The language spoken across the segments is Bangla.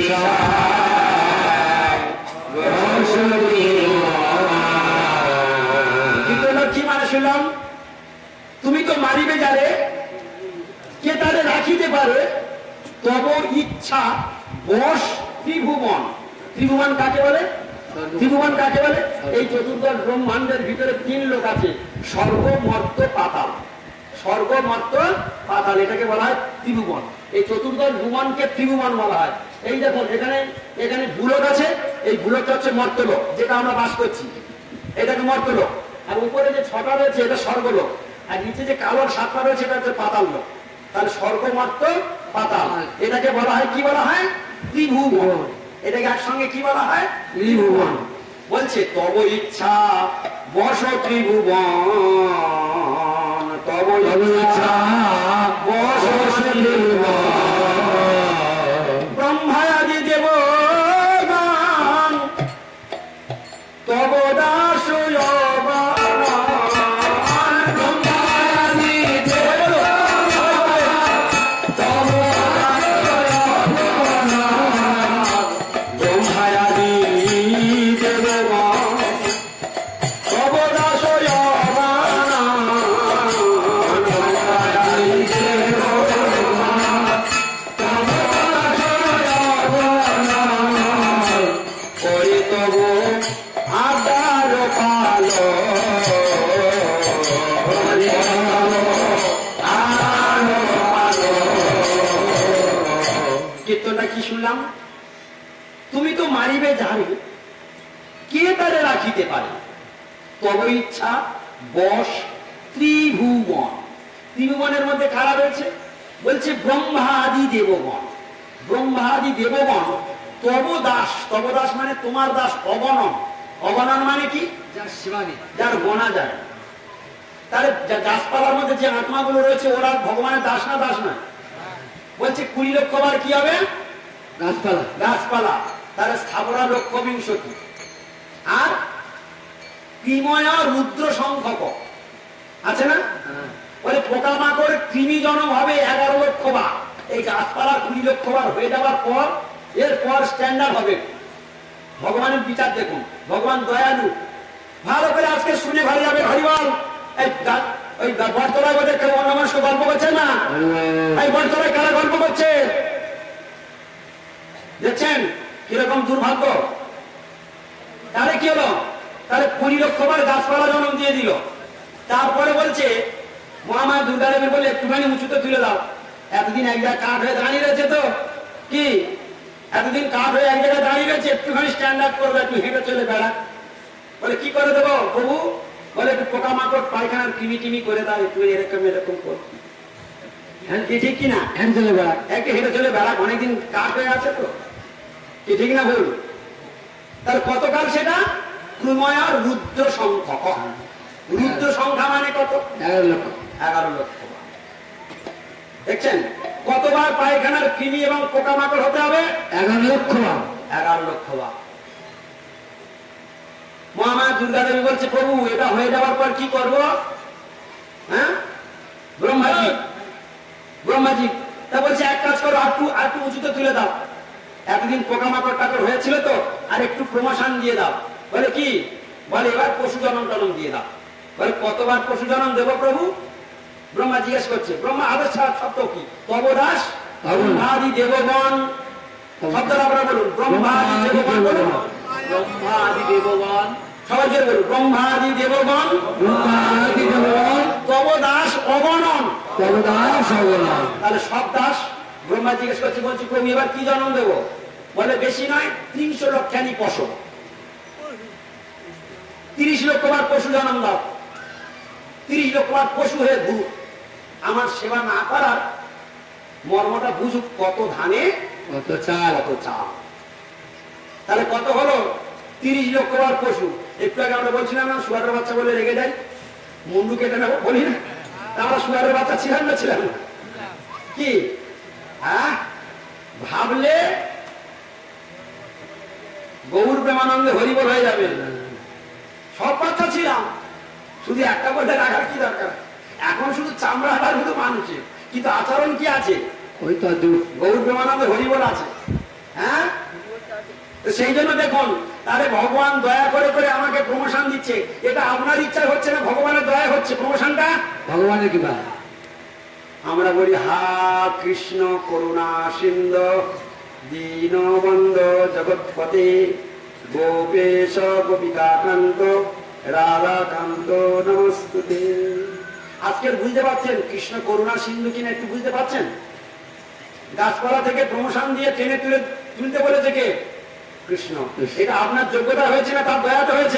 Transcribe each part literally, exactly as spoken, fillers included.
কি মানে শুনলাম? তুমি তো মারিবে যারে কে তারে রাখিতে পারে তব ইচ্ছা বশ ত্রিভুবন। ত্রিভুবন কাকে বলে? ত্রিভুবন কাকে বলে? এই চতুর্দশ ব্রহ্মাণ্ডের ভিতরে তিন লোক আছে, স্বর্গ মর্ত্য পাতাল। স্বর্গ মর্ত্য পাতাল এটাকে বলা হয় ত্রিভুবন। এই চতুর্দশ ভুবনকে ত্রিভুবন বলা হয়। এই দেখুন এখানে এখানে ভূলোক আছে, এই ভূলোকটা হচ্ছে মর্ত্যলোক যেটা আমরা বাস করছি, এটাকে মর্ত্যলোক। আর উপরে যে ছটা রয়েছে এটা স্বর্গলোক, আর নিচে যে কালো সাতটা রয়েছে এটা হচ্ছে পাতাল লোক। তাহলে স্বর্গ মর্ত্য পাতাল এটাকে বলা হয় কি বলা হয়? ত্রিভুবন। এটাকে একসঙ্গে কি বলা হয়? ত্রিভুবন। বলছে তব ইচ্ছা বশ ত্রিভুবন, তব ইচ্ছা বশ ত্রিভুবন। ব্রহ্মাদি দেবগণ তব দাস তুমি তো মারিবে জানি কে তারে রাখিতে পারে তব ইচ্ছা বশ ত্রিভুবন। ত্রিভুবনের মধ্যে কারা রয়েছে? বলছে ব্রহ্মাদি দেবগণ। ব্রহ্মাদি দেবগণ তব দাস। তব দাস মানে তোমার দাস। অগণন। অগণন মানে কি? যার গোনা যায়। তাহলে গাছপালার মধ্যে যে আত্মাগুলো রয়েছে ওরা ভগবানের দাস না দাস না? বলছে কুড়ি লক্ষ বার কি হবে? গাছপালা। গাছপালা। তাহলে স্থাবরা লক্ষ বিংশতি। আর কৃময় রুদ্র সংখ্যক আছে না? বলে পোকামাকড় কৃমি জন্ম হবে এগারো লক্ষ বার। এই গাছপালা কুড়ি লক্ষ বার হয়ে যাওয়ার পর এরপর স্ট্যান্ডার্ড হবে। ভগবানের বিচার দেখুন, ভগবান দয়ালু। ভালো করে আজকে শুনে ভালো যাবে। হরিবল। এই বটতলায় বোধ কেউ অন্য মানুষকে গল্প করছে না? এই বটতলায় কারা গল্প করছে দেখছেন? কিরকম দুর্ভাগ্য। তাহলে কি হলো? তাহলে কুড়ি লক্ষ বার গাছপালা জন্ম দিয়ে দিল। তারপরে বলছে মহামায়া দুর্গা দেবী বলে একটুখানি উঁচুতে তুলে দাও। এতদিন এক জায়গায় কাঠ হয়ে দাঁড়িয়ে রয়েছে, তো কি এতদিন কাঠ হয়ে এক জায়গায় দাঁড়িয়ে রয়েছে, একটুখানি স্ট্যান্ড আপ করবে, একটু হেঁটে চলে বেড়া। বলে কি করে দেবো প্রভু? বলে একটু পোকামাকড় পায়খানার কৃমি টিমি করে দাও, একটু এরকম এরকম কর। ঠিক কিনা? হেঁটে চলে বেড়া, একটু হেঁটে চলে বেড়া। অনেকদিন কাঠ হয়ে আছে তো, কি ঠিক না ভুল? তার কতকাল সেটা? ক্রময় রুদ্র সংখ্যক। রুদ্র সংখ্যা মানে কত? এগারো লক্ষ। এগারো লক্ষ। দেখছেন কতবার পায়খানার কৃমি এবং পোকামাকড় হতে হবে? এগারো লক্ষ বার। এগারো লক্ষ বার। মহামায়া দুর্গা দেবী বলছে প্রভু এটা হয়ে যাওয়ার পর কি করব? হ্যাঁ ব্রহ্মাজি ব্রহ্মাজি তা বলছে এক কাজ করো, আটটু আটটু উঁচুতে তুলে দাও। এতদিন পোকামাকড় টাকড় হয়েছিল তো, আর একটু প্রমোশন দিয়ে দাও। বলে কি? বলে এবার পশু জনম টনম দিয়ে দাও। বলে কতবার পশু জনম দেব প্রভু? ব্রহ্মা জিজ্ঞেস করছে। ব্রহ্মা আদেশ শব্দ কি? তব দাস ব্রহ্মাদি দেবগণ। শব্দটা আপনারা বলুন। ব্রহ্মাদি দেবগণ বলুন। ব্রহ্মাদি দেবগণ। সবাই জোরে বলুন। ব্রহ্মাদি দেবগণ। ব্রহ্মাদি দেবগণ তব দাস অগণন। তব দাস অগণন। তাহলে সব দাস। ব্রহ্মা জিজ্ঞেস করছে, বলছি প্রভু এবার কি জন্ম দেব? বলে বেশি নয়, তিনশো লক্ষানি পশু। তিরিশ লক্ষ বার পশু জন্ম দাও। তিরিশ লক্ষ বার পশু হয়ে ঘুরুক, আমার সেবা না করার মর্মটা বুঝুক। কত ধানে কত চাল, কত চাল। তাহলে কত হলো? তিরিশ লক্ষ বার পশু। একটু আগে আমরা বলছিলাম না শুয়ারের বাচ্চা বলে রেগে যাই, মুন্ডু কেটে নেবো বলি না? আমরা শুয়ারের বাচ্চা ছিলাম না? ছিলাম না? কি হ্যাঁ ভাবলে গৌর প্রেমানন্দে হরিবল হয়ে যাবে। সব বাচ্চা ছিলাম, শুধু একটা বলতে রাখার কি দরকার? এখন শুধু চামড়াটা শুধু মানুষের, কিন্তু আচরণ কি আছে? ওই তো গৌর প্রেমানন্দে হরিবল আছে। হ্যাঁ তো সেই জন্য দেখুন, তাহলে ভগবান দয়া করে করে আমাকে প্রমোশন দিচ্ছে, এটা আপনার ইচ্ছা হচ্ছে না, ভগবানের দয়া হচ্ছে প্রমোশনটা, ভগবানের কৃপা। আমরা বলি হা কৃষ্ণ করুণা সিন্ধু দীনবন্ধু জগৎপতে গোপেশ গোপিকাকান্ত রাধাকান্ত নমস্তুতে। আজকের বুঝতে পারছেন কৃষ্ণ করুণা সিন্ধু কিনা একটু বুঝতে পারছেন? গাছপালা থেকে প্রমোশন দিয়ে টেনে তুলে তুলতে বলেছে কে? কৃষ্ণ। এটা আপনার যোগ্যতা হয়েছে না তার দয়াতে হয়েছে?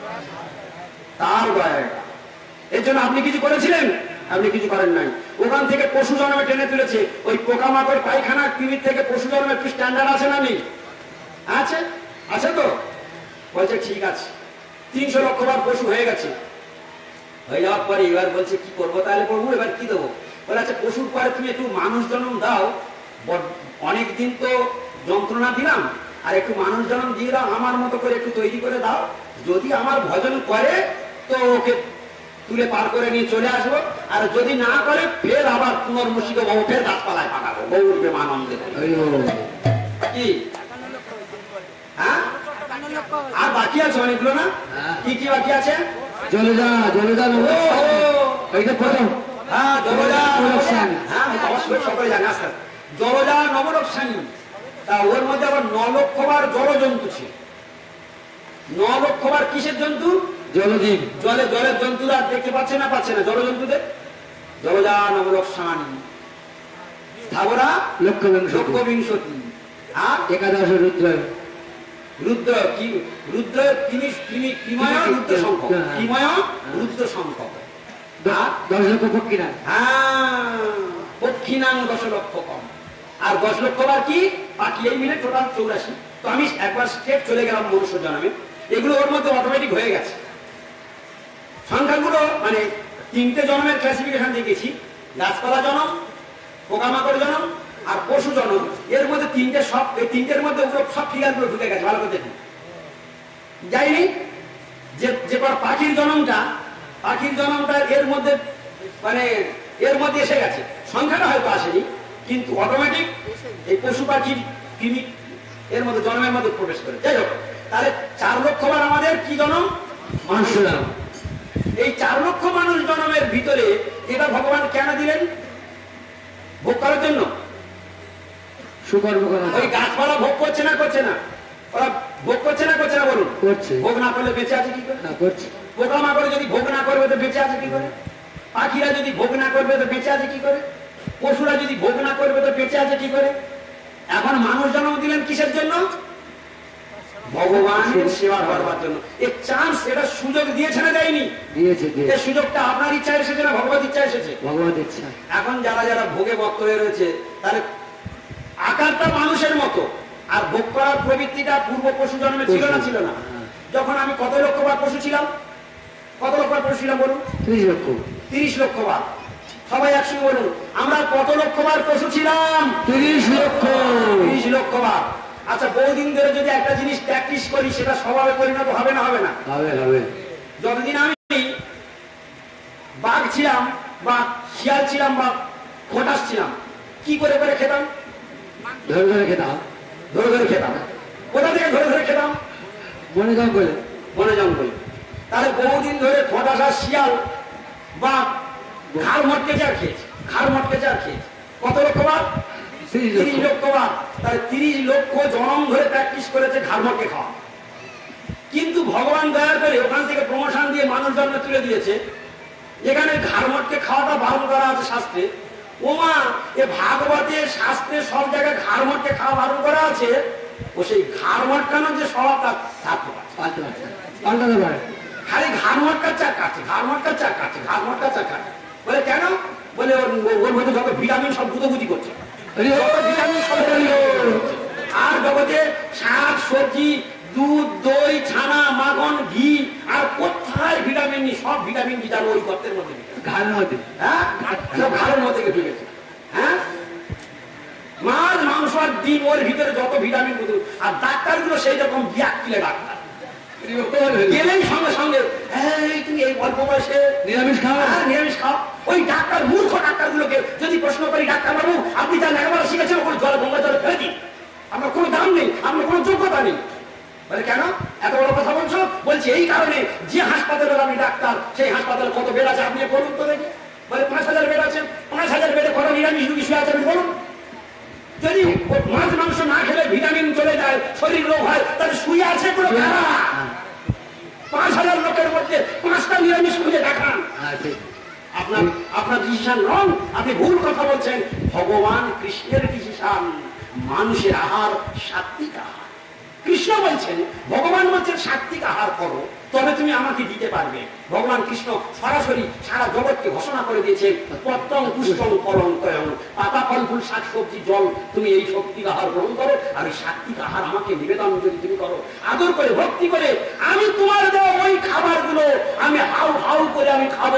তার দয়া। এর জন্য আপনি কিছু করেছিলেন? আপনি কিছু করেন নাই। ওখান থেকে পশু জন্মে টেনে তুলেছে। ওই পোকামাকড় পায়খানা কৃমির থেকে পশু জন্মে একটু স্ট্যান্ডার্ড আছে না? নেই? আছে, আছে তো? বলছে ঠিক আছে, তিনশো লক্ষ বার পশু হয়ে গেছে। হয়ে যাওয়ার পরে এবার বলছে কি করবো তাহলে প্রভু, এবার কি দেবো? বলে আচ্ছা পশুর পরে তুমি একটু মানুষ জন্ম দাও, অনেকদিন তো যন্ত্রণা দিলাম, আর একটু মানুষ জন্ম দিয়ে দাও, আমার মতো করে একটু তৈরি করে দাও, যদি আমার ভজন করে তো ওকে তুলে পার করে নিয়ে চলে আসবো, আর যদি না করে ফের আবার পুনর্মুষিক বাবু ফের গাছপালায় পাঠাবো, বউ উঠবে মানন্দে। কি হ্যাঁ, আর বাকি আছে অনেকগুলো না? কি কি বাকি আছে? চলে যা চলে যা এইটা প্রথম। হ্যাঁ জলজা, হ্যাঁ সকলে জানে। আস্তে জলজা নবরক্ষাণী, তা ওর মধ্যে আবার ন লক্ষ বার জলজন্তু ছিল। ন লক্ষ বার কিসের জন্তু? জলজীব। জলে জলের জন্তুরা দেখতে পাচ্ছে না? পাচ্ছে না জলজন্তুদের। জলজা নবরক্ষাণী স্থাবরা লক্ষ লক্ষ বিংশতি, আর একাদশ রুদ্র রুদ্র কি রুদ্র কিমি কিমি কিময় রুদ্র সংখ্য, কিময় রুদ্র সংখ্য, দশ লক্ষ পক্ষীরা। হ্যাঁ পক্ষীনাং দশ লক্ষ কম, আর দশ লক্ষ বার কি পাখি, এই মিলে টোটাল চৌরাশি। তো আমি একবার স্টেপ চলে গেলাম মনুষ্য জন্মে, এগুলো ওর মধ্যে অটোমেটিক হয়ে গেছে। সংখ্যাগুলো মানে তিনটে জন্মের ক্লাসিফিকেশন দেখেছি, গাছপালা জন্ম, পোকামাকড় জন্ম আর পশু জন্ম। এর মধ্যে তিনটে সব, এই তিনটের মধ্যে ওগুলো সব ফিগারগুলো ঢুকে গেছে, ভালো করে দেখুন। যাইনি যে যে পাখির জন্মটা, পাখির জন্মটা এর মধ্যে মানে এর মধ্যে এসে গেছে, সংখ্যাটা হয়তো আসেনি, কিন্তু অটোমেটিক এই পশু পাখির কৃমি এর মধ্যে জন্মের মধ্যে প্রবেশ করে। যাই হোক, তাহলে চার লক্ষ বার আমাদের কি জন্ম? মানুষ জন্ম। এই চার লক্ষ মানুষ জন্মের ভিতরে এটা ভগবান কেন দিলেন? ভোগ করার জন্য। সুকর্ম করা। ওই গাছপালা ভোগ করছে না করছে না? ওরা ভোগ করছে না করছে না বলুন? করছে। ভোগ না করলে বেঁচে আছে কি করে? না করছে। পোকামাকড় যদি ভোগ না করবে তো বেঁচে আছে কি করে? পাখিরা যদি ভোগ না করবে তো বেঁচে আছে কি করে? পশুরা যদি ভোগ না করবে তো বেঁচে আছে কি করে? এখন মানুষ জন্ম দিলেন কিসের জন্য? ভগবানের সেবা করবার জন্য। এই চান্স, এটা সুযোগ দিয়েছে না দেয়নি? দিয়েছে। এই সুযোগটা আপনার ইচ্ছা এসেছে না ভগবত ইচ্ছা এসেছে? ভগবত ইচ্ছা। এখন যারা যারা ভোগে মত্ত হয়ে রয়েছে, তাহলে আকারটা মানুষের মতো, আর ভোগ করার প্রবৃত্তিটা পূর্ব পশু জন্মে ছিল না? ছিল না? যখন আমি কত লক্ষ বার পশু ছিলাম? কত লক্ষ বার পশু ছিলাম বলুন? ত্রিশ লক্ষ। তিরিশ লক্ষ বার। সবাই একসঙ্গে বলুন, আমরা কত লক্ষ বার পশু ছিলাম? তিরিশ লক্ষ। তিরিশ লক্ষ বার। আচ্ছা, বহুদিন ধরে যদি একটা জিনিস প্র্যাকটিস করি, সেটা স্বভাবে পরিণত হবে না হবে না? হবে হবে। যতদিন আমি বাঘ ছিলাম বা শিয়াল ছিলাম বা খটাস ছিলাম, কি করে করে খেতাম? ধরে ধরে খেতাম। ধরে ধরে খেতাম। কোথা থেকে ধরে ধরে খেতাম? বনে জঙ্গলে। বনে জঙ্গলে। তাহলে বহুদিন ধরে খটাস আর শিয়াল বা ঘাড় মটকে চার খেয়েছে, ঘাড় মটকে চার খেয়েছে। কত লক্ষ বার? তিরিশ লক্ষ বার। তাহলে তিরিশ লক্ষ জনম ধরে প্র্যাকটিস করেছে ঘাড় মটকে খাওয়া। কিন্তু ভগবান দয়া করে ওখান থেকে প্রমোশন দিয়ে মানুষ জন্মে তুলে দিয়েছে, যেখানে ঘাড় মটকে খাওয়াটা বারণ করা আছে শাস্ত্রে। ওমা, এ ভাগবতে শাস্ত্রে সব জায়গায় ঘাড় মটকে খাওয়া বারণ করা আছে, ও সেই ঘাড় মটকানোর যে স্বভাবটা থাকতে পারছে, পাল্টাতে পারে। খালি ঘাড় মটকার চা কাটছে, ঘাড় মটকার চা কাটছে, ঘাড় মটকার চা কাটছে। বলে কেন? বলে ওর মধ্যে যত ভিটামিন সব গুঁতোগুতি করছে, ভিটামিন সব। আর জগতে শাক সবজি, দুধ, দই, ছানা, মাখন, ঘি, আর কোথায় ভিটামিন নেই? সব ভিটামিন ভিটামিন ওই গর্তের মধ্যে, ঘাড়ের মধ্যে। হ্যাঁ, সব ঘাড়ের মধ্যে ঢুকেছে। হ্যাঁ, মাছ, মাংস আর ডিম, ওর ভিতরে যত ভিটামিন, আর ডাক্তারগুলো সেই রকম বিয়াক কিলে ডাক্তার, গেলেই সঙ্গে সঙ্গে তুমি এই অল্প বয়সে নিরামিষ খাও, নিরামিষ খাও। ওই ডাক্তার, মূর্খ ডাক্তারগুলোকে যদি প্রশ্ন করি, ডাক্তার বাবু আপনি যা লেখাপড়া শিখেছেন ওখানে জলে গঙ্গা জলে ফেলে দিন, আপনার কোনো দাম নেই, আপনার কোনো যোগ্যতা নেই। বলে কেন এত বড় কথা বলছো? বলছে এই কারণে, যে হাসপাতালের আমি ডাক্তার, সেই হাসপাতালে কত বেড আছে আপনি বলুন তো দেখি। বলে পাঁচ হাজার বেড আছে। পাঁচ হাজার বেডে কত নিরামিষ রুগী শুয়ে আছে আপনি বলুন। যদি মাছ মাংস না খেলে ভিটামিন চলে যায়, শরীর রোগ হয়, তাহলে শুয়ে আছে পুরো কারা? পাঁচ হাজার লোকের মধ্যে পাঁচটা নিরামিষ খুঁজে দেখান। আপনার আপনার ডিসিশন রং, আপনি ভুল কথা বলছেন। ভগবান কৃষ্ণের ডিসিশন মানুষের আহার সাত্বিক আহার। কৃষ্ণ বলছেন, ভগবান বলছেন সাত্বিক আহার করো, তবে তুমি আমাকে দিতে পারবে। ভগবান কৃষ্ণ সরাসরি সারা জগৎকে ঘোষণা করে দিয়েছেন, পত্তং পুষ্পং ফলং তয়ং, পাতা ফল ফুল শাক সবজি জল, তুমি এই শক্তির আহার গ্রহণ করো, আর এই সাত্বিক আহার আমাকে নিবেদন যদি তুমি করো, আদর করে ভক্তি করে, আমি তোমার দেওয়া ওই খাবার গুলো আমি হাউ হাউ করে আমি খাবো।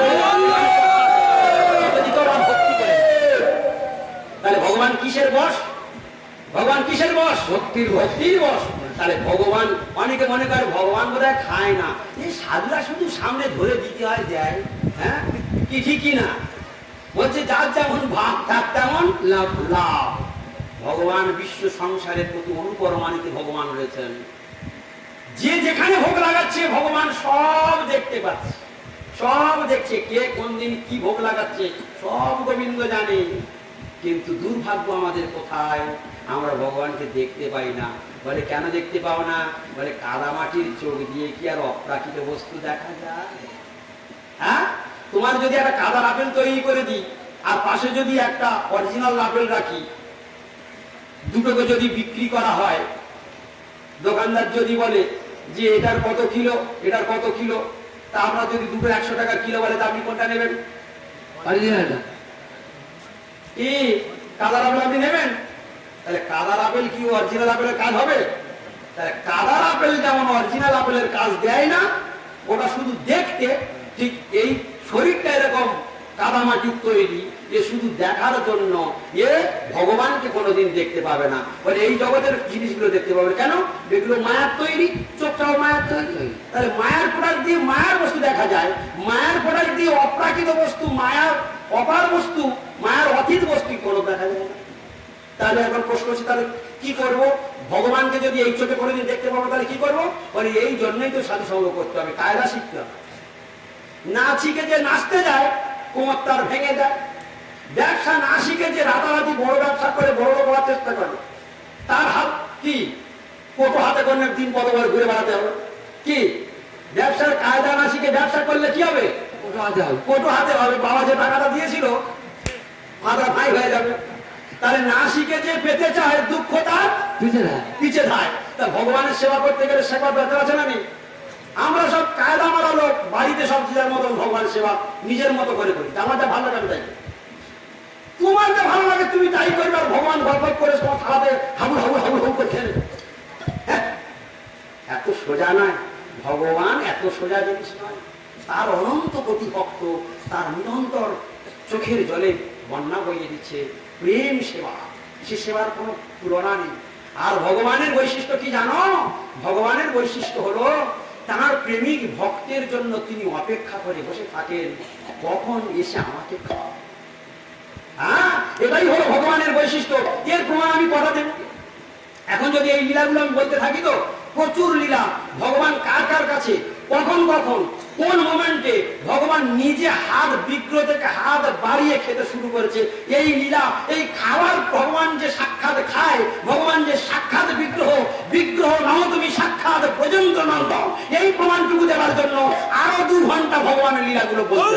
যদি তোমরা ভক্তি করে, তাহলে ভগবান কিসের বশ? ভগবান কিসের বশ? ভক্তির ভক্তির বশ। তাহলে ভগবান, অনেকে মনে করে ভগবান বোধহয় খায় না, এই সাধুরা শুধু সামনে ধরে দিতে হয়, দেয়। হ্যাঁ কি ঠিকই না? বলছে যার যেমন ভাব তার তেমন লাভ লাভ। ভগবান বিশ্ব সংসারের প্রতি অনুপরমাণিত ভগবান রয়েছেন। যে যেখানে ভোগ লাগাচ্ছে ভগবান সব দেখতে পাচ্ছে, সব দেখছে। কে কোন দিন কি ভোগ লাগাচ্ছে সব গোবিন্দ জানে। কিন্তু দুর্ভাগ্য আমাদের কোথায়, আমরা ভগবানকে দেখতে পাই না। বলে কেন দেখতে পাও না? বলে কাদামাটির চোখ দিয়ে কি আর অপ্রাকৃত বস্তু দেখা যায়? হ্যাঁ, তোমার যদি একটা কাদার আপেল তৈরি করে দিই, আর পাশে যদি একটা অরিজিনাল আপেল রাখি, দুটোকে যদি বিক্রি করা হয়, দোকানদার যদি বলে যে এটার কত কিলো, এটার কত কিলো, তা আমরা যদি দুটো একশো টাকা কিলো বলে, তা আপনি কোনটা নেবেন? কি কাদার আপেল আপনি নেবেন? তাহলে কাদার আপেল কি অরিজিনাল আপেলের কাজ হবে? তাহলে কাদার আপেল যেমন অরিজিনাল আপেলের কাজ দেয় না, ওটা শুধু দেখতে, ঠিক এই শরীরটা এরকম কাদামাটির তৈরি, এ শুধু দেখার জন্য, এ ভগবানকে কোনোদিন দেখতে পাবে না। বলে এই জগতের জিনিসগুলো দেখতে পাবে কেন? এগুলো মায়ার তৈরি, চোখটাও মায়ার তৈরি। তাহলে মায়ার প্রোডাক্ট দিয়ে মায়ার বস্তু দেখা যায়, মায়ার প্রোডাক্ট দিয়ে অপ্রাকৃত বস্তু, মায়ার অপার বস্তু, মায়ার অতীত বস্তু কোনো দেখা যায় না। তাহলে এখন প্রশ্ন হচ্ছে, তাহলে কি করব? ভগবানকে যদি এই চোখে কোনোদিন দেখতে পাবো তাহলে কি করবো? বলে এই জন্যই তো সাধু সঙ্গ করতে হবে, কায়দা শিখতে হবে। না শিখে যে নাচতে যায়, কোমর তার ভেঙে যায়। ব্যবসা না শিখে যে রাতারাতি বড় ব্যবসা করে বড় লোক হওয়ার চেষ্টা করে, তার হাত কি কোটো হাতে করলে দিন কতবার ঘুরে বেড়াতে হবে? কি ব্যবসার কায়দা না শিখে ব্যবসা করলে কি হবে? কোটো হাতে হবে। বাবা যে টাকাটা দিয়েছিল মাথা ভাই হয়ে যাবে। তাহলে না শিখে যে পেতে চায়, দুঃখ তার পিছে ধায়। তা ভগবানের সেবা করতে গেলে সেবা দরকার আছে না? নেই? আমরা সব কায়দা মারা লোক, বাড়িতে সব যার মতন ভগবানের সেবা নিজের মতো করে করি। আমার যা ভালো লাগে তাই, তোমার যা ভালো লাগে তুমি তাই করবে, আর ভগবান গল্প করে তোমার খাওয়াতে হাবুল হাবুল হাবুল হাবুল করে খেলে। এত সোজা নয় ভগবান, এত সোজা জিনিস নয়। তার অনন্ত প্রতিভক্ত, তার নিরন্তর চোখের জলে বন্যা বইয়ে দিচ্ছে প্রেম সেবা, সে সেবার কোনো তুলনা নেই। আর ভগবানের বৈশিষ্ট্য কি জানো? ভগবানের বৈশিষ্ট্য হলো তার প্রেমিক ভক্তের জন্য তিনি অপেক্ষা করে বসে থাকেন, কখন এসে আমাকে খাওয়া। হ্যাঁ, এটাই হলো ভগবানের বৈশিষ্ট্য। এর প্রমাণ আমি কথা দেব। এখন যদি এই লীলাগুলো আমি বলতে থাকি তো প্রচুর লীলা। ভগবান কার কার কাছে কখন কখন কোন মোমেন্টে ভগবান নিজে হাত বিগ্রহ থেকে হাত বাড়িয়ে খেতে শুরু করেছে, এই লীলা, এই খাওয়ার ভগবান যে সাক্ষাৎ খায়, ভগবান যে সাক্ষাৎ বিগ্রহ, বিগ্রহ নাও তুমি সাক্ষাৎ পর্যন্ত নন্দ, এই প্রমাণটুকু দেওয়ার জন্য আরো দু ঘন্টা ভগবানের লীলাগুলো বলতে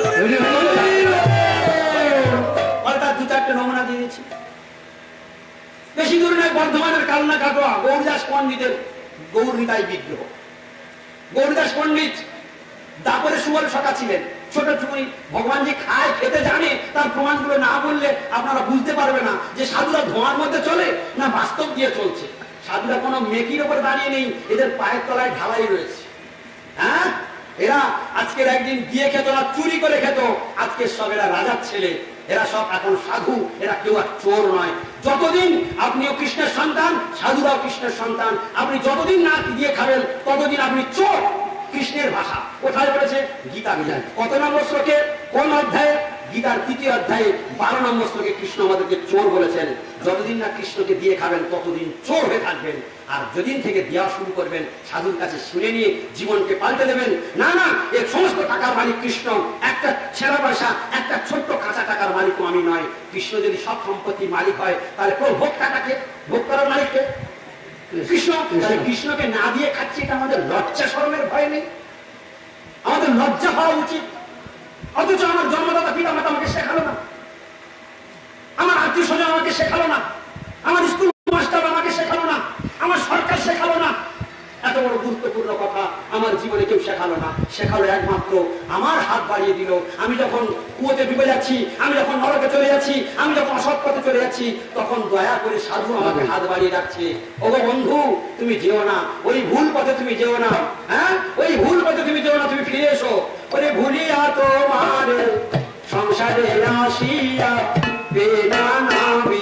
তার দু চারটে নমুনা দিয়েছি। বেশি দূর নয়, বর্ধমানের কালনা কাটোয়া গৌরদাস পণ্ডিতের গৌরীতাই বিগ্রহ। গৌরদাস পণ্ডিত দাপরে সুবল সখা ছিলেন, ছোট চুরি। ভগবান যে খায়, খেতে জানে, তার প্রমাণগুলো না বললে আপনারা বুঝতে পারবে না যে সাধুরা ধোঁয়ার মধ্যে চলে না বাস্তব দিয়ে চলছে। সাধুরা কোনো মেকির উপর দাঁড়িয়ে নেই, এদের পায়ের তলায় ঢালাই রয়েছে। হ্যাঁ, এরা আজকের একদিন দিয়ে খেত না, চুরি করে খেত। আজকে সব এরা রাজার ছেলে, এরা সব এখন সাধু, এরা কেউ আর চোর নয়। যতদিন আপনিও কৃষ্ণের সন্তান, সাধুরাও কৃষ্ণের সন্তান। আপনি যতদিন না দিয়ে খাবেন ততদিন আপনি চোর। কৃষ্ণের ভাষা কোথায় বলেছে? গীতা বিধান। কত নম্বর শ্লোকে, কোন অধ্যায়ে? গীতার তৃতীয় অধ্যায়ে বারো নম্বর শ্লোকে কৃষ্ণ আমাদেরকে চোর বলেছেন। যতদিন না কৃষ্ণকে দিয়ে খাবেন ততদিন চোর হয়ে থাকবেন। আর যেদিন থেকে দেওয়া শুরু করবেন সাধুর কাছে শুনে নিয়ে জীবনকে পাল্টে দেবেন। না না, এর সমস্ত টাকার মালিক কৃষ্ণ, একটা ছেঁড়া পয়সা, একটা ছোট্ট কাঁচা টাকার মালিকও আমি নয়। কৃষ্ণ যদি সব সম্পত্তির মালিক হয় তাহলে কোন ভোগ টাকাকে ভোগ করার মালিককে? কৃষ্ণ। তাহলে কৃষ্ণকে না দিয়ে খাচ্ছি, এটা আমাদের লজ্জা শরমের ভয় নেই? আমাদের লজ্জা হওয়া উচিত। অথচ আমার জন্মদাতা পিতা মাতা আমাকে শেখালো না, আমার আত্মীয় স্বজন আমাকে শেখালো না, আমার স্কুল মাস্টার আমাকে শেখালো না, আমার সরকার শেখালো না। এত বড় গুরুত্বপূর্ণ কথা আমার জীবনে কেউ শেখালো না। শেখালো একমাত্র আমার হাত বাড়িয়ে দিল। আমি যখন কুয়োতে ডুবে যাচ্ছি, আমি যখন নরকে চলে যাচ্ছি, আমি যখন অসৎ পথে চলে যাচ্ছি, তখন দয়া করে সাধু আমাকে হাত বাড়িয়ে রাখছে। ওগো বন্ধু, তুমি যেও না, ওই ভুল পথে তুমি যেও না। হ্যাঁ, ওই ভুল পথে তুমি যেও না, তুমি ফিরে এসো। ওরে ভুলিয়া তোমার সংসারে আসিয়া বেনা নামি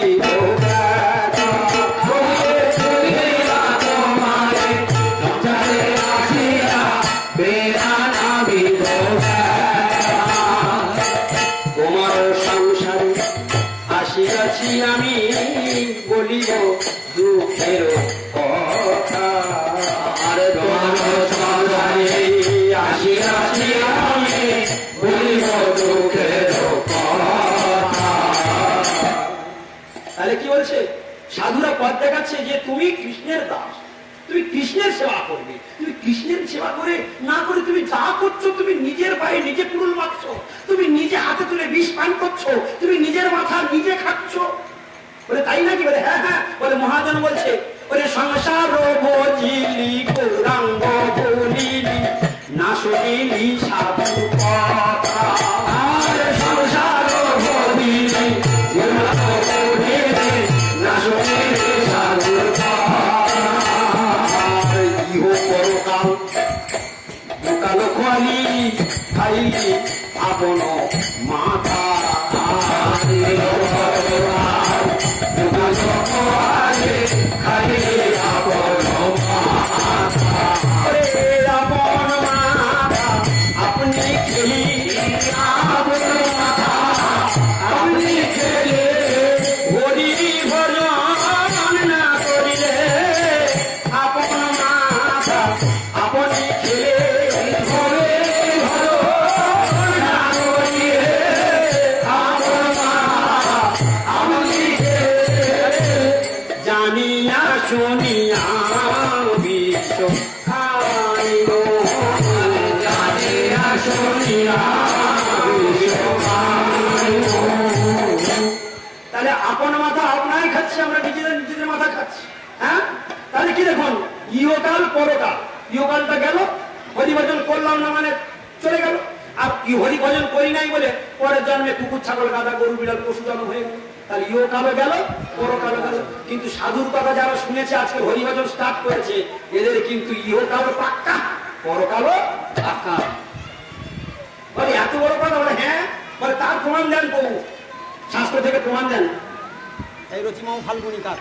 আমি বলিব দুঃখের কথা। আরে তোমার সংসারে আসিয়াছি আমি বলিব দুঃখের কথা। তাহলে কি বলছে সাধুরা? পথ দেখাচ্ছে যে তুমি কৃষ্ণের দাস, তুমি কৃষ্ণের সেবা করবে। তুমি কৃষ্ণের সেবা করে না করে তুমি যা করছো, তুমি নিজের পায়ে নিজে পুরুল মারছো, তুমি নিজে হাতে তুলে বিষ পান করছো, তুমি নিজের মাথা নিজে খাচ্ছ। বলে তাই নাকি? বলে হ্যাঁ হ্যাঁ। বলে মহাজন বলছে, বলে সংসার ভজিলি গৌরাঙ্গ বলিলি না শুনিলি সাধু কথা। সংসার ভজিলি গৌরাঙ্গ বলিলি না শুনিলি সাধু কথা। ইহ পরকাল দোকান খোয়ালি খাইলি আপন মাথা। আপনি খেলি আপনি খেলে হরি ভজন না করিলে আপন মাথা আপনি খেলে হরে ভজন না করিলে আপন মাথা আপনি জানিয়া শুনিয়া বিশ্ব খাইল। জানিয়া শুনিয়া বিশ্ব খাইল। তাহলে আপন মাথা আপনাই খাচ্ছি, আমরা নিজেদের নিজেদের মাথা খাচ্ছি। হ্যাঁ, তাহলে কি দেখুন, ইহকাল পরকাল। ইহকালটা গেল, হরিভজন করলাম না মানে চলে গেল। আর হরিভজন করি নাই বলে পরের জন্মে কুকুর ছাগল গাদা গরু বিড়াল পশু জন্ম হয়ে গেল। তাহলে ইহকালও গেল, পরকালও গেল। কিন্তু সাধুর কথা যারা শুনেছে, আজকে হরিভজন স্টার্ট করেছে, এদের কিন্তু ইহকালও পাক্কা, পরকালও পাক্কা। বলে এত বড় কথা? বলে হ্যাঁ। বলে তার প্রমাণ দেন প্রভু, শাস্ত্র থেকে প্রমাণ দেন। এই রচিমাও ফাল্গুনি কাল।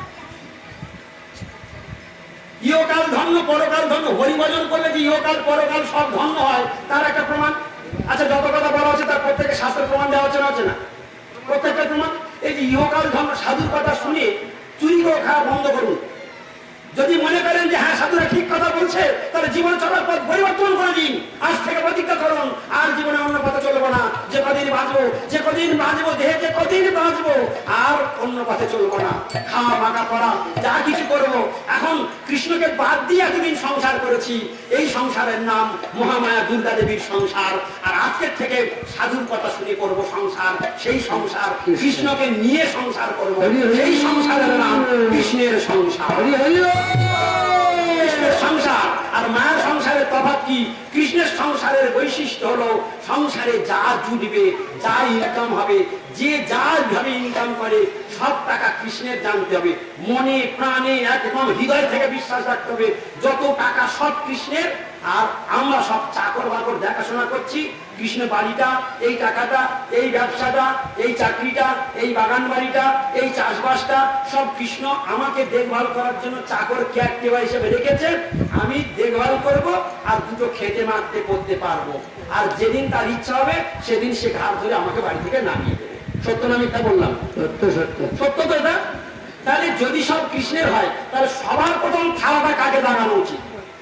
ইহকাল ধন্য, পরকাল ধন্য। হরিভজন করলে যে ইহকাল পরকাল সব ধন্য হয়, তার একটা প্রমাণ। আচ্ছা, যত কথা বলা হচ্ছে তার প্রত্যেকে শাস্ত্রের প্রমাণ দেওয়া হচ্ছে না, হচ্ছে না? প্রত্যেকটা প্রমাণ। এই যে ইহকাল ধন্য, সাধুর কথা শুনে চুরি করে খাওয়া বন্ধ করুন। যদি মনে করেন যে হ্যাঁ সাধুরা ঠিক কথা বলছে, তাহলে জীবন চলার পথ পরিবর্তন করে দিন। আজ থেকে প্রতিজ্ঞা করুন, আর জীবনে অন্য পথে চলবো না। যে কদিন বাঁচবো, যে কদিন বাঁচবো, দেহে যে কদিন বাঁচবো, আর অন্য পথে চলবো না। খাওয়া মাখা পড়া যা কিছু করবো, এখন কৃষ্ণকে বাদ দিয়ে এতদিন সংসার করেছি। এই সংসারের নাম মহামায়া দুর্গা দেবীর সংসার। আর আজকের থেকে সাধুর কথা শুনে করবো সংসার। সেই সংসার কৃষ্ণকে নিয়ে সংসার করবো। সেই সংসারের নাম কৃষ্ণের সংসার। কৃষ্ণের সংসার আর মায়ের সংসারের তফাৎ কি? কৃষ্ণের সংসারের বৈশিষ্ট্য হলো সংসারে যা জুটবে, যা ইনকাম হবে, যে যা ভাবে ইনকাম করে, সব টাকা কৃষ্ণের জানতে হবে। মনে প্রাণে একদম হৃদয় থেকে বিশ্বাস রাখতে হবে যত টাকা সব কৃষ্ণের। আর আমরা সব চাকর বাকর দেখাশোনা করছি। কৃষ্ণ বাড়িটা, এই টাকাটা, এই ব্যবসাটা, এই চাকরিটা, এই বাগান বাড়িটা, এই চাষবাসটা সব কৃষ্ণ আমাকে দেখভাল করার জন্য চাকর কেয়ারটেকার হিসেবে রেখেছে। আমি দেখভাল করব আর দুটো খেতে মারতে করতে পারবো। আর যেদিন তার ইচ্ছা হবে সেদিন সে ঘাট ধরে আমাকে বাড়ি থেকে নামিয়ে দেবে। সত্য না মিথ্যা বললাম? সত্য সত্য সত্য তো এটা। তাহলে যদি সব কৃষ্ণের হয় তাহলে সবার প্রথম থালাটা কাকে লাগানো উচিত?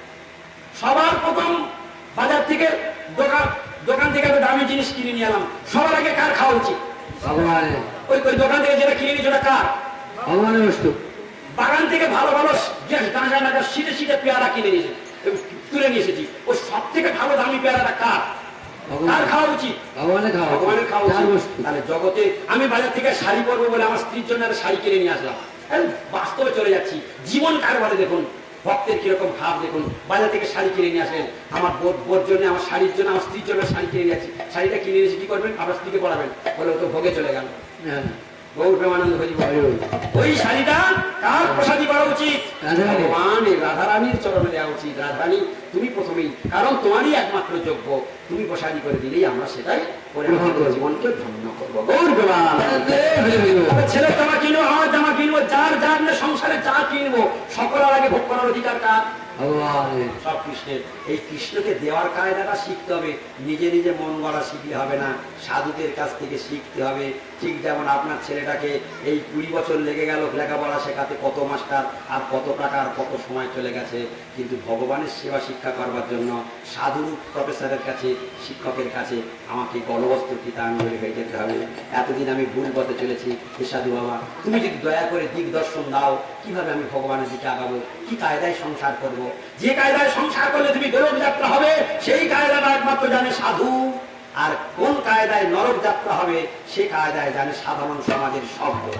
সবার প্রথম বাজার থেকে দোকান দোকান থেকে একটা দামি জিনিস কিনে নিয়ে এলাম, সবার আগে কার খাওয়া উচিত? ভগবানের। ওই ওই দোকান থেকে যেটা কিনে নিয়েছে ওটা কার? ভগবানের বস্তু। বাগান থেকে ভালো ভালো ডাঁটা ডাঁটা শীতে শীতে পেয়ারা কিনে নিয়েছে, তুলে নিয়ে এসেছি, ওই সব থেকে ভালো দামি পেয়ারাটা কার? কার খাওয়া উচিত? ভগবানের খাওয়া। ভগবানের খাওয়া যার উচিত। বস্তু। তাহলে জগতে আমি বাজার থেকে শাড়ি পরবো বলে আমার স্ত্রীর জন্য একটা শাড়ি কিনে নিয়ে আসলাম, হ্যাঁ, বাস্তবে চলে যাচ্ছি। জীবন কারবারে দেখুন ভক্তের কিরকম ভাব দেখুন। বাজার থেকে শাড়ি কিনে নিয়ে আসলেন, আমার বোর বোর জন্য, আমার শাড়ির জন্য, আমার স্ত্রীর জন্য শাড়ি কিনে নিয়ে যাচ্ছি। শাড়িটা কিনে নিয়েছি, কি করবেন? আপনার স্ত্রীকে পড়াবেন, বলে ও তো ভোগে চলে গেল। হ্যাঁ। গৌর প্রেমানন্দ হরি বল। ওই শাড়িটা কার প্রসাদী করা উচিত? রাধারানী। ভগবান রাধারানীর চরণে দেওয়া উচিত। রাধারানী তুমি প্রথমেই, কারণ তোমারই একমাত্র যোগ্য, তুমি প্রসাদী করে দিলেই আমরা সেটাই করে আমাদের জীবনকে ধন্য করবো। গৌর প্রেমানন্দ। তবে ছেলের জামা কিনবো, আমার জামা কিনবো, যার যার নিয়ে সংসারে যা কিনবো, সকলের আগে ভোগ করার অধিকার কার? ভগবানের। সব কৃষ্ণের। এই কৃষ্ণকে দেওয়ার কায়দাটা শিখতে হবে, নিজে নিজে মন গড়া শিখলে হবে না, সাধুদের কাছ থেকে শিখতে হবে। ঠিক যেমন আপনার ছেলেটাকে এই কুড়ি বছর লেগে গেল লেখাপড়া শেখাতে, কত মাস্টার আর কত টাকা আর কত সময় চলে গেছে, কিন্তু ভগবানের সেবা শিক্ষা করবার জন্য সাধু প্রফেসরের কাছে, শিক্ষকের কাছে আমাকে গলবস্ত্র কৃতাঞ্জলি হয়ে যেতে হবে। এতদিন আমি ভুল পথে চলেছি, হে সাধু বাবা তুমি যদি দয়া করে দিগদর্শন দাও, কিভাবে আমি ভগবানের দিকে আগাবো, কি কায়দায় সংসার করবো। যে কায়দায় সংসার করলে তুমি গোলক যাত্রা হবে, সেই কায়দাটা একমাত্র জানে সাধু। আর কোন কায়দায় নরক যাত্রা হবে, সে কায়দায় জানে সাধারণ সমাজের সব লোক।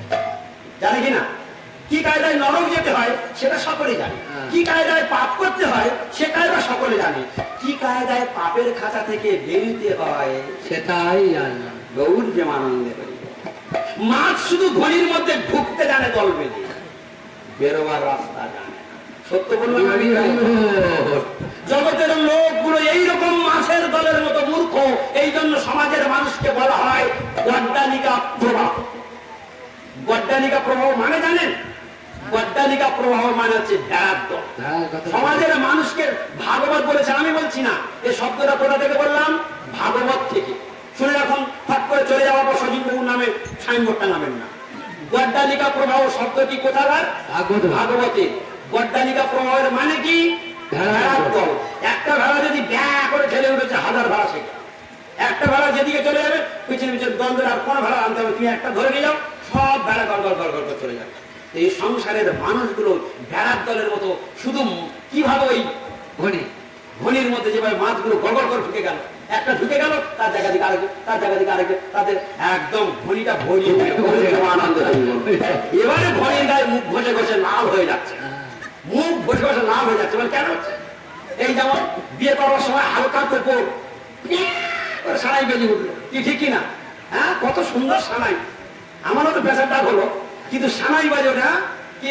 জানে কিনা? কি কায়দায় নরক যেতে হয় সেটা সকলে জানে, কি কায়দায় পাপ করতে হয় সে কায়দা সকলে জানে, কি কায়দায় পাপের খাঁচা থেকে বেরোতে হয় সেটাই জানি। গৌর প্রেমানন্দে হরি। মাছ শুধু ঘড়ির মধ্যে ঢুকতে জানে দল বেঁধে, বেরোবার রাস্তা জানে না। সত্য বললাম আমি? জগতের লোকগুলো এইরকম মাছের দলের মতো মূর্খ, এই জন্য সমাজের মানুষকে বলা হয় গড্ডালিকা প্রভাব। গড্ডালিকা প্রভাব মানে জানেন? গড্ডালিকা প্রভাব মানে হচ্ছে ভেড়ার দল। সমাজের মানুষকে ভাগবত বলেছে, আমি বলছি না, এই শব্দটা কোথা থেকে বললাম? ভাগবত থেকে। শুনে রাখুন, ফট করে চলে যাওয়ার পর সজীব বাবুর নামে সাইনবোর্ডটা নামেন না। গড্ডালিকা প্রভাব শব্দটি কোথাকার? ভাগবতে। গড্ডালিকা প্রভাবের মানে কি? ভেড়ার দল। একটা ভেড়া যদি ব্যাঁ করে ঠেলে উঠেছে, হাজার ভেড়া শেখে। একটা ভেড়া যেদিকে চলে যাবে, পিছনে পিছনে দল ধরে আর কোন ভেড়া আনতে হবে, তুমি একটা ধরে নিয়ে যাও, সব ভেড়া গড় গড় গড় গড় করে চলে যাবে। এই সংসারের মানুষগুলো ভেড়ার দলের মতো, শুধু কিভাবে ওই ঘনি ঘনির মধ্যে যেভাবে মাছগুলো গড় গড় করে ঢুকে গেল, একটা ঢুকে গেল, তার জায়গা দিকে আরেকজন, তার জায়গা দিকে আরেকজন, তাদের একদম ঘনিটা ভরিয়ে আনন্দ। এবারে ঘনির গায়ে মুখ ঘষে ঘষে লাল হয়ে যাচ্ছে, মুখ ঘষে ঘষে লাল হয়ে যাচ্ছে। মানে কেন হচ্ছে? এই যেমন বিয়ে করার সময় হালকা কোপর সানাই বেজে উঠলো, কি ঠিক কিনা? হ্যাঁ, কত সুন্দর সানাই। আমারও তো প্রেশার ডাক হলো, কিন্তু সানাই বাজে ওটা কি।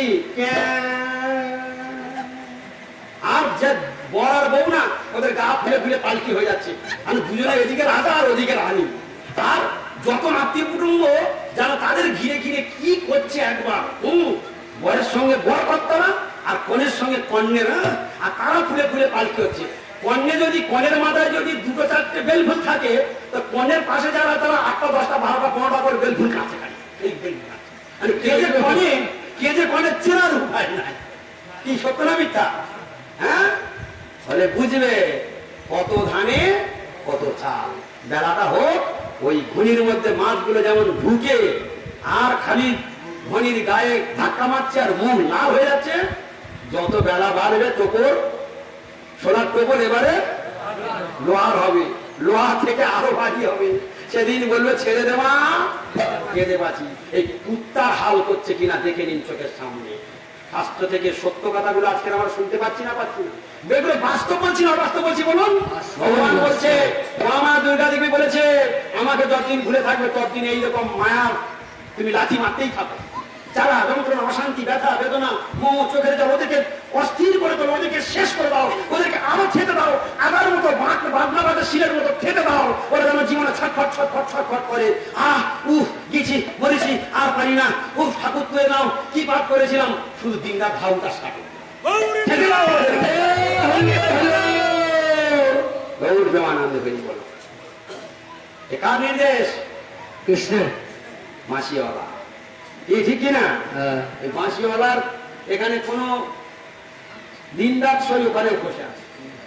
আর যে বর আর বউ না, ওদের গা ফুলে ফুলে পালকি হয়ে যাচ্ছে, আমি দুজনে এদিকে রাজা আর ওদিকে রানী। আর যত আত্মীয় কুটুম্ব যারা তাদের ঘিরে ঘিরে কি করছে একবার, হম বরের সঙ্গে বর করতো না, আর কনের সঙ্গে কন্যেরা, আর তারা ফুলে ফুলে পালকি হচ্ছে। কন্যে যদি, কনের মাথায় যদি দুটো চারটে বেলফুল থাকে, তো কনের পাশে যারা তারা আটটা দশটা বারোটা পনেরোটা করে বেলফুল কাছে খায়। এই বেলফুল কে যে কনে, কে যে কনের চেনার উপায় নাই। কি সত্য না মিথ্যা? হ্যাঁ, ফলে বুঝবে কত ধানে কত চাল। বেলাটা হোক, ওই ঘনির মধ্যে মাছগুলো যেমন ঢুকে আর খালি ঘনির গায়ে ধাক্কা মারছে আর মুখ লাল হয়ে যাচ্ছে। যত বেলা বাড়বে টোপর, সোনার টোপর এবারে লোহার হবে, লোহা থেকে আরো ভারী হবে। সেদিন বলবে ছেড়ে দেওয়া, কেঁদে বাঁচি। এই কুত্তার হাল করছে কিনা দেখে নিন চোখের সামনে। শাস্ত্র থেকে সত্য কথাগুলো আজকে আমরা শুনতে পাচ্ছি না, পাচ্ছি না। এগুলো বাস্তব বলছি না, বাস্তব বলছি বলুন। ভগবান বলছে, মা দুর্গা দেবী বলেছে, আমাকে যতদিন ভুলে থাকবে ততদিন এইরকম মায়া তুমি লাথি মারতেই থাকো। যারা যন্ত্রণা, অশান্তি, ব্যথা, বেদনা, মোহ, চোখের জল, ওদেরকে অস্থির করে তোলো, ওদেরকে শেষ করে দাও, ওদেরকে আরো খেতে দাও, আগার মতো বাদনা বাজে শিলের মতো খেতে দাও। ওরা যেন জীবনে ছটফট ছটফট ছটফট করে, আহ উহ গেছি মরেছি আর পারি না, উহ ঠাকুর তুলে নাও, কি পাপ করেছিলাম, শুধু দিন রাত ভাউ তার সাথে খেতে দাও। গৌর প্রেমানন্দ হরি বলো, এ কার নির্দেশ? কৃষ্ণের। মাসিওয়ালা এই ঠিক কিনা? হ্যাঁ। এই বাঁশিওয়ালার এখানে কোনো দিন রাত সই ওখানেও বসে আছে,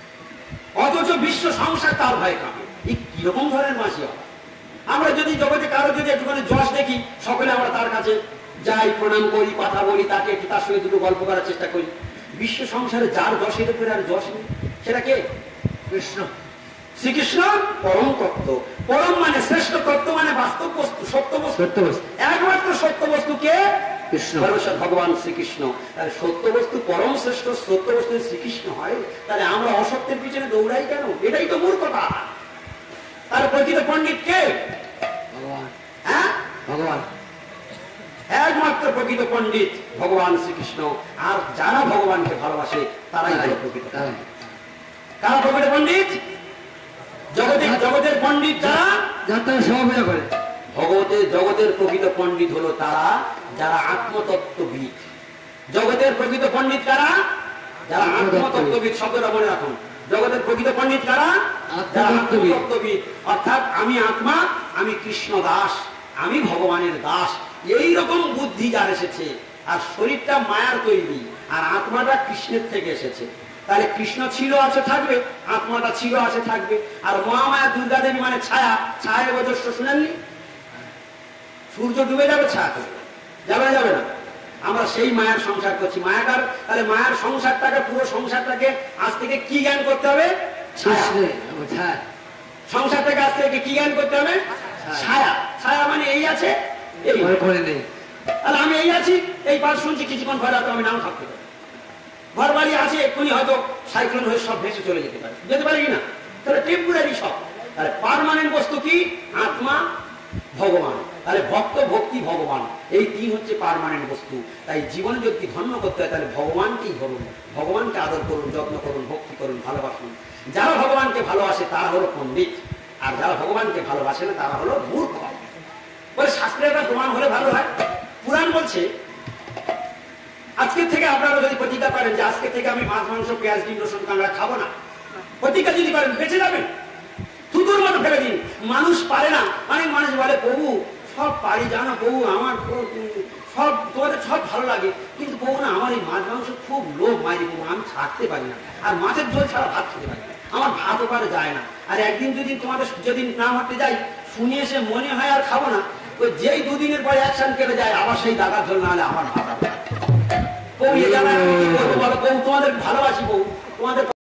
অথচ বিশ্ব সংসার তার ভয় কাঁপে। এই কিরকম ধরনের বাঁশিওয়ালা? আমরা যদি জগতে কারো যদি একটুখানি যশ দেখি, সকলে আমরা তার কাছে যাই, প্রণাম করি, কথা বলি, তাকে একটু তার সঙ্গে দুটো গল্প করার চেষ্টা করি। বিশ্ব সংসারে যার যশের উপরে আর যশ নেই, সেটা কে? কৃষ্ণ। শ্রীকৃষ্ণ পরম তত্ত্ব। পরম মানে শ্রেষ্ঠ, তত্ত্ব মানে বাস্তব বস্তু, সত্য বস্তু। সত্য বস্তু। একমাত্র সত্য বস্তু কে? কৃষ্ণ। পরমেশ্বর ভগবান শ্রীকৃষ্ণ। তাহলে সত্য বস্তু পরম শ্রেষ্ঠ, সত্য বস্তু শ্রীকৃষ্ণ হয়, তাহলে আমরা অসত্যের পিছনে দৌড়াই কেন? এটাই তো মূর্খতা। তার প্রকৃত পণ্ডিত কে? ভগবান। হ্যাঁ, ভগবান। একমাত্র প্রকৃত পণ্ডিত ভগবান শ্রীকৃষ্ণ। আর যারা ভগবানকে ভালোবাসে তারাই হলো প্রকৃত পণ্ডিত। কারা প্রকৃত পণ্ডিত? জগতের জগতের পণ্ডিত যারা, যার তারা সেবা পূজা করে। ভগবতের জগতের প্রকৃত পণ্ডিত হলো তারা যারা আত্মতত্ত্ববিদ। জগতের প্রকৃত পণ্ডিত কারা? যারা আত্মতত্ত্ববিদ। শব্দটা মনে রাখুন। জগতের প্রকৃত পণ্ডিত কারা? যারা আত্মতত্ত্ববিদ। অর্থাৎ আমি আত্মা, আমি কৃষ্ণ দাস, আমি ভগবানের দাস, এই রকম বুদ্ধি যার এসেছে। আর শরীরটা মায়ার তৈরি, আর আত্মাটা কৃষ্ণের থেকে এসেছে। তাহলে কৃষ্ণ ছিল আছে থাকবে, আত্মাটা ছিল আছে থাকবে। আর মহামায়া দুর্গা দেবী মানে ছায়া, ছায়া বজস্ব শুনেননি? সূর্য ডুবে যাবে, ছায়া করবে, যাবে না? যাবে না। আমরা সেই মায়ার সংসার করছি। মায়াটার, তাহলে মায়ার সংসারটাকে, পুরো সংসারটাকে আজ থেকে কি জ্ঞান করতে হবে? ছায়া। সংসারটাকে আজ থেকে কি জ্ঞান করতে হবে? ছায়া। ছায়া মানে এই আছে, এই নেই। তাহলে আমি এই আছি, এই পাশ শুনছি, কিছুক্ষণ পরে হয়তো আমি নাম থাকতে পারি। ঘর বাড়ি আছে, এক্ষুনি হয়তো সাইক্লোন হয়ে সব ভেসে চলে যেতে পারে, যেতে পারে কিনা? তাহলে টেম্পোরারি সব। তাহলে পার্মানেন্ট বস্তু কি? আত্মা, ভগবান। তাহলে ভক্ত, ভক্তি, ভগবান, এই তিন হচ্ছে পার্মানেন্ট বস্তু। তাই জীবন যদি ধন্য করতে হয় তাহলে ভগবানকেই ধরুন, ভগবানকে আদর করুন, যত্ন করুন, ভক্তি করুন, ভালোবাসুন। যারা ভগবানকে ভালোবাসে তারা হলো পণ্ডিত, আর যারা ভগবানকে ভালোবাসে না তারা হলো মূর্খ। বলে শাস্ত্রের একটা প্রমাণ হলে ভালো হয়। পুরাণ বলছে আজকে থেকে আপনারা যদি প্রতিজ্ঞা করেন যে আজকে থেকে আমি মাছ, মাংস, পেঁয়াজ, ডিম, রসুন, কাঁকড়া খাবো না, প্রতিজ্ঞা যদি করেন বেঁচে যাবেন। থুতুর মতো ফেলে দিন। মানুষ পারে না। অনেক মানুষ বলে প্রভু সব পারি, জানো প্রভু, আমার সব তোমাদের সব ভালো লাগে, কিন্তু প্রভু না আমার এই মাছ মাংস খুব লোভ মারি প্রভু, আমি ছাড়তে পারি না। আর মাছের ঝোল ছাড়া ভাত খেতে পারি না, আমার ভাত ওপারে যায় না। আর একদিন যদি তোমাদের যদি না মারতে যাই, শুনে এসে মনে হয় আর খাবো না, ওই যেই দুদিনের পরে অ্যাকশন কেটে যায় আবার সেই দাগার জন্য, না হলে আমার ভাত। বউ এ জানায় বউ তোমাদের ভালোবাসি, বউ তোমাদের